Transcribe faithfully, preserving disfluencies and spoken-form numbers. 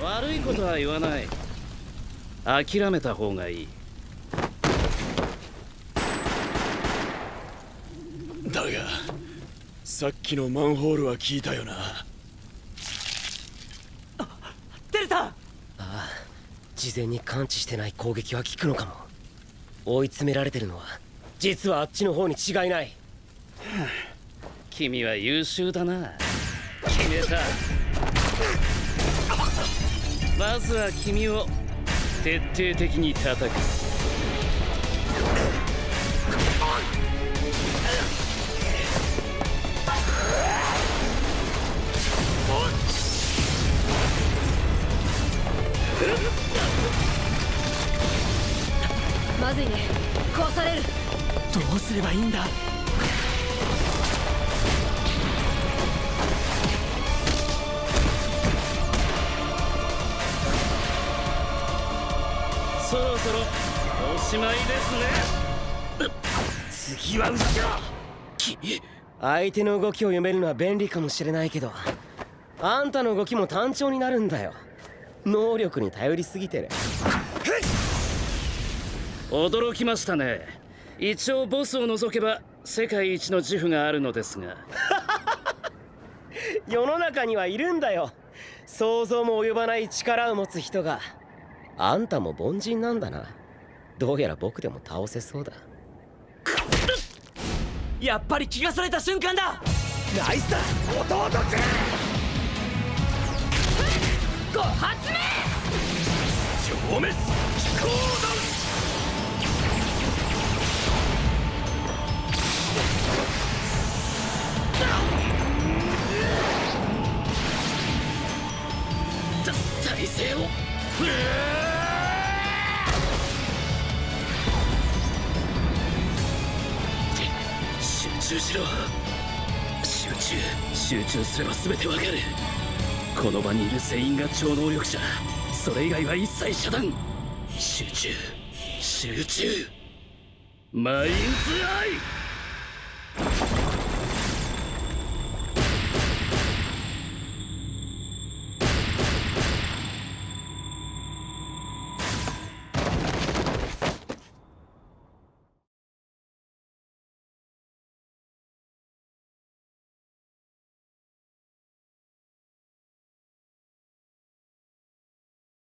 悪いことは言わない。諦めた方がいい。 だがさっきのマンホールは聞いたよな。 あ、テルさん。 ああ、事前に感知してない攻撃は効くのかも。追い詰められてるのは実はあっちの方に違いない。 君は優秀だな。決めた。まずは君を徹底的に叩く。 まずいね。壊される。 どうすればいいんだ。 そろそろおしまいですね。 次は後ろ。 君、相手の動きを読めるのは便利かもしれないけど、あんたの動きも単調になるんだよ。能力に頼りすぎてる。 驚きましたね。一応ボスを除けば世界一の自負があるのですが世の中にはいるんだよ、想像も及ばない力を持つ人が。あんたも凡人なんだな。どうやら僕でも倒せそうだ。 やっぱり気がそれた瞬間だ。 ナイスだ弟くん。 ご発目。 消滅飛行弾。 体勢を集中しろ。集中集中すれば全てわかる。この場にいる全員が超能力者。それ以外は一切遮断。集中集中マインズアイ。